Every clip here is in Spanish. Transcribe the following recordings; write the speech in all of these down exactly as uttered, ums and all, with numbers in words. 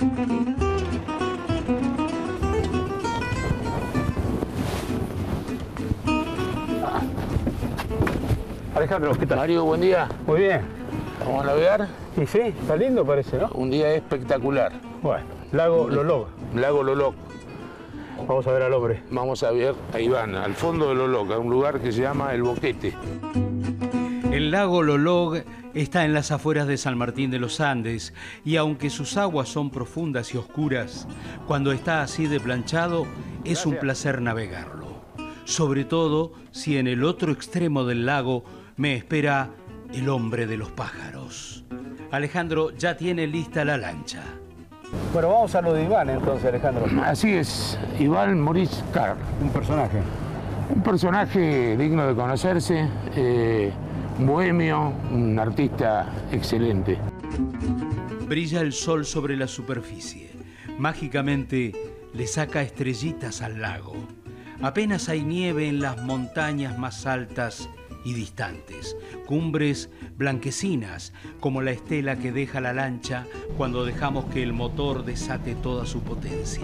Alejandro, ¿qué tal? Mario, buen día. Muy bien. ¿Vamos a navegar? Y sí, está lindo parece, ¿no? Un día espectacular. Bueno, Lago Lolog. Lago Lolog. Vamos a ver al hombre. Vamos a ver a Iván, al fondo de Lolog, a un lugar que se llama El Boquete. El lago Lolog está en las afueras de San Martín de los Andes y aunque sus aguas son profundas y oscuras, cuando está así de planchado es un placer navegarlo. Sobre todo si en el otro extremo del lago me espera el hombre de los pájaros. Alejandro ya tiene lista la lancha. Bueno, vamos a lo de Iván entonces, Alejandro. Así es, Iván Maurice Carr. Un personaje. Un personaje digno de conocerse, eh, bohemio, un artista excelente. Brilla el sol sobre la superficie. Mágicamente le saca estrellitas al lago. Apenas hay nieve en las montañas más altas y distantes, cumbres blanquecinas como la estela que deja la lancha cuando dejamos que el motor desate toda su potencia.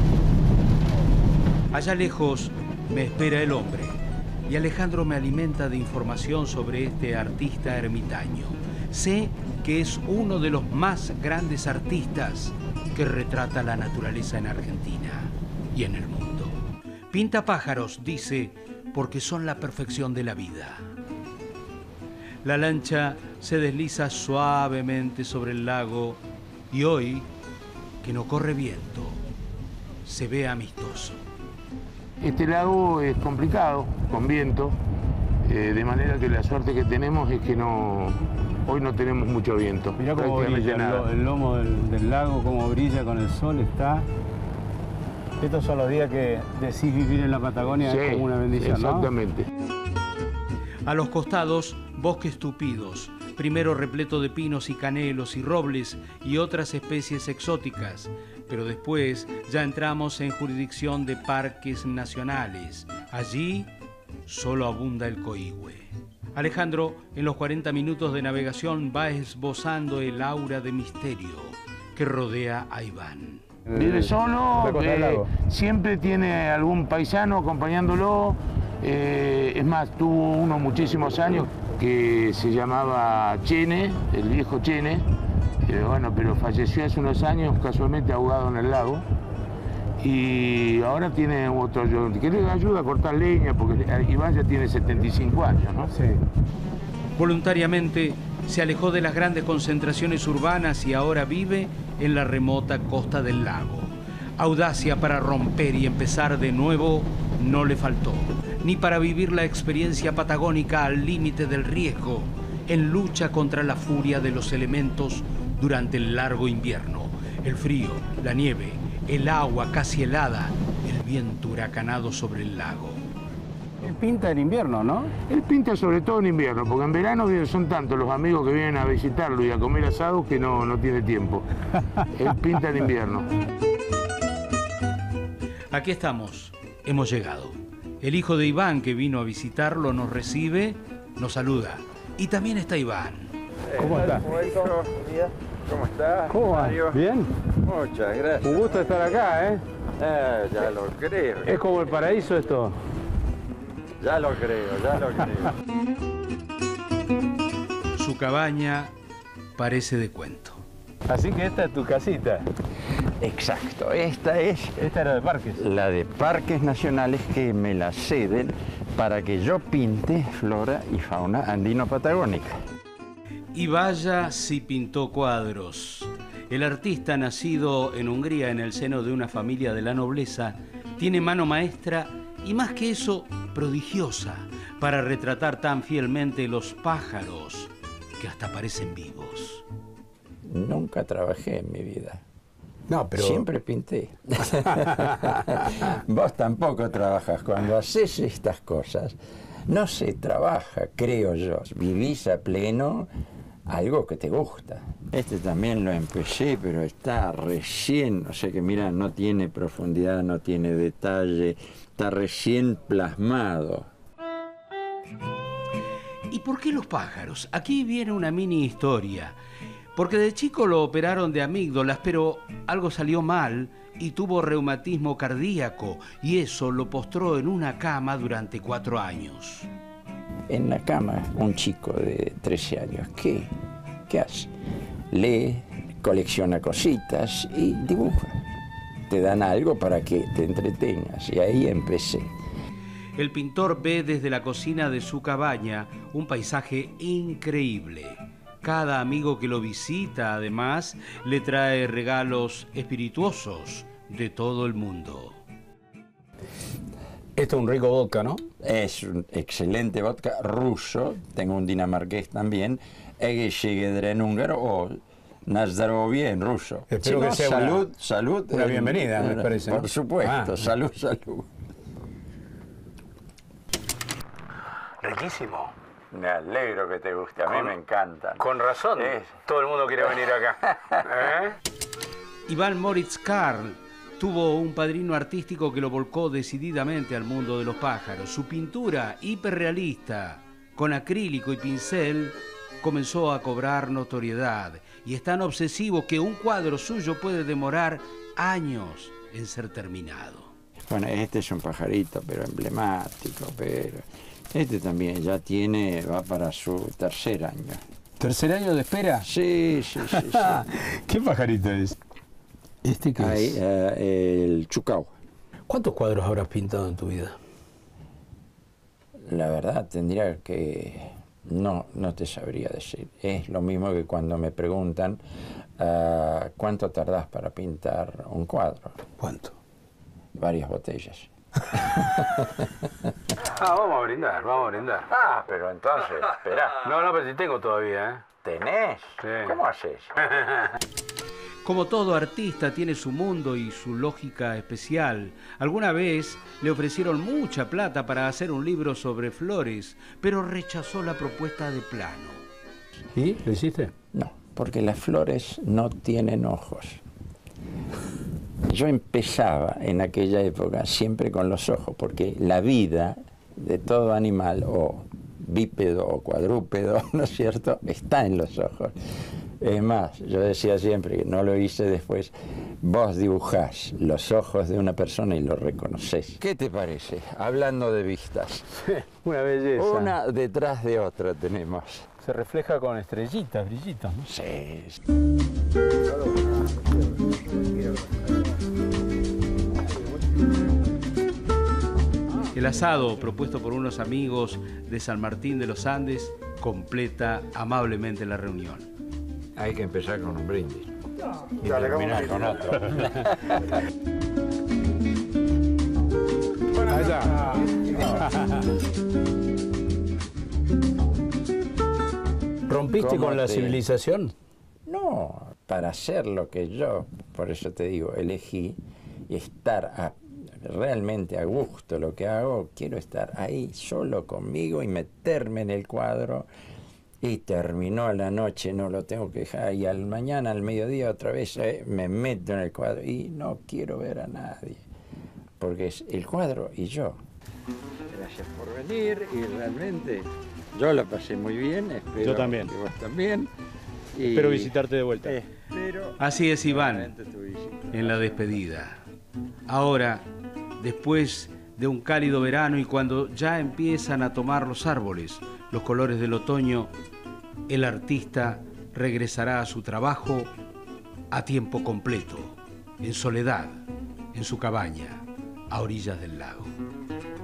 Allá lejos me espera el hombre y Alejandro me alimenta de información sobre este artista ermitaño. Sé que es uno de los más grandes artistas que retrata la naturaleza en Argentina y en el mundo. Pinta pájaros, dice, porque son la perfección de la vida. La lancha se desliza suavemente sobre el lago y hoy, que no corre viento, se ve amistoso. Este lago es complicado, con viento, eh, de manera que la suerte que tenemos es que no, hoy no tenemos mucho viento. Mirá cómo brilla el, el lomo del, del lago, cómo brilla con el sol, está... Estos son los días que decís vivir en la Patagonia, sí, es como una bendición, exactamente. ¿No? A los costados, bosques tupidos, primero repleto de pinos y canelos y robles y otras especies exóticas, pero después ya entramos en jurisdicción de parques nacionales. Allí solo abunda el coihue. Alejandro, en los cuarenta minutos de navegación, va esbozando el aura de misterio que rodea a Iván. Vive solo, eh, siempre tiene algún paisano acompañándolo. Eh, es más, tuvo uno muchísimos años que se llamaba Chene, el viejo Chene. Eh, bueno, pero falleció hace unos años, casualmente ahogado en el lago. Y ahora tiene otro que le ayuda a cortar leña, porque Iván ya tiene setenta y cinco años, ¿no? Sí. Voluntariamente se alejó de las grandes concentraciones urbanas y ahora vive en la remota costa del lago. Audacia para romper y empezar de nuevo no le faltó, ni para vivir la experiencia patagónica al límite del riesgo, en lucha contra la furia de los elementos durante el largo invierno. El frío, la nieve, el agua casi helada, el viento huracanado sobre el lago. Él pinta en invierno, ¿no? Él pinta sobre todo en invierno, porque en verano son tantos los amigos que vienen a visitarlo y a comer asados que no, no tiene tiempo. Él pinta en invierno. Aquí estamos, hemos llegado. El hijo de Iván que vino a visitarlo nos recibe, nos saluda. Y también está Iván. ¿Cómo está? ¿Cómo estás? ¿Cómo va? Mario? ¿Bien? Muchas gracias. Un gusto estar acá, ¿eh? Eh, ya lo creo. Es como el paraíso esto. Ya lo creo, ya lo creo. Su cabaña parece de cuento. Así que esta es tu casita. Exacto, esta es Esta era de parques. la de Parques Nacionales que me la ceden para que yo pinte flora y fauna andino-patagónica. Y vaya si pintó cuadros. El artista, nacido en Hungría en el seno de una familia de la nobleza, tiene mano maestra y más que eso, prodigiosa, para retratar tan fielmente los pájaros que hasta parecen vivos. Nunca trabajé en mi vida. No, pero... Siempre pinté. Vos tampoco trabajas. Cuando haces estas cosas, no se trabaja, creo yo. Vivís a pleno algo que te gusta. Este también lo empecé, pero está recién, o sea que mira, no tiene profundidad, no tiene detalle, está recién plasmado. ¿Y por qué los pájaros? Aquí viene una mini historia. porque de chico lo operaron de amígdalas, pero algo salió mal y tuvo reumatismo cardíaco, y eso lo postró en una cama durante cuatro años. En la cama, un chico de trece años, ¿qué? ¿Qué hace? Lee, colecciona cositas y dibuja. Te dan algo para que te entretengas, y ahí empecé. El pintor ve desde la cocina de su cabaña un paisaje increíble. Cada amigo que lo visita, además, le trae regalos espirituosos de todo el mundo. Esto es un rico vodka, ¿no? Es un excelente vodka ruso, tengo un dinamarqués también, Egeshegedre en húngaro o Nazdarovie en ruso. Espero Si que no, sea salud, una, salud. una en, bienvenida, me parece. Por supuesto, Ah. salud, salud. Riquísimo. Me alegro que te guste, a Con- mí me encantan. Con razón. Es- Todo el mundo quiere venir acá. ¿Eh? Iván Moritz Karl tuvo un padrino artístico que lo volcó decididamente al mundo de los pájaros. Su pintura hiperrealista, con acrílico y pincel, comenzó a cobrar notoriedad, y es tan obsesivo que un cuadro suyo puede demorar años en ser terminado. Bueno, este es un pajarito, pero emblemático, pero este también ya tiene, va para su tercer año. ¿Tercer año de espera? Sí, sí, sí, sí. ¿Qué pajarito es? ¿Este qué Ahí, es? eh, el chucau. ¿Cuántos cuadros habrás pintado en tu vida? La verdad, tendría que... No, no te sabría decir. Es lo mismo que cuando me preguntan uh, ¿cuánto tardás para pintar un cuadro? ¿Cuánto? Varias botellas. Ah, vamos a brindar, vamos a brindar. Ah, pero entonces, espera. No, no, pero sí tengo todavía, ¿eh? ¿Tenés? Sí. ¿Cómo haces? Como todo artista tiene su mundo y su lógica especial. Alguna vez le ofrecieron mucha plata para hacer un libro sobre flores, pero rechazó la propuesta de plano. ¿Y? ¿Lo hiciste? No, porque las flores no tienen ojos. Yo empezaba en aquella época siempre con los ojos, porque la vida de todo animal, o bípedo o cuadrúpedo, ¿no es cierto?, está en los ojos. Es más, yo decía siempre, que no lo hice después, vos dibujás los ojos de una persona y lo reconoces. ¿Qué te parece? Hablando de vistas. Una belleza. Una detrás de otra tenemos. Se refleja con estrellitas, brillitos, ¿no? Sí. El asado, propuesto por unos amigos de San Martín de los Andes, completa amablemente la reunión. Hay que empezar con un brindis. Y terminar con otro. Allá. ¿Rompiste ¿Cómo con la te- civilización? No, para hacer lo que yo, por eso te digo, elegí y estar a- realmente a gusto lo que hago, quiero estar ahí solo conmigo y meterme en el cuadro, y terminó la noche, no lo tengo que dejar, y al mañana, al mediodía otra vez eh, me meto en el cuadro y no quiero ver a nadie, porque es el cuadro y yo. Gracias por venir, y realmente yo la pasé muy bien, espero Yo también. que vos también. Y Espero visitarte de vuelta. espero Así es, Iván, realmente tu visita. en la despedida. Ahora, después de un cálido verano y cuando ya empiezan a tomar los árboles los colores del otoño, el artista regresará a su trabajo a tiempo completo, en soledad, en su cabaña, a orillas del lago.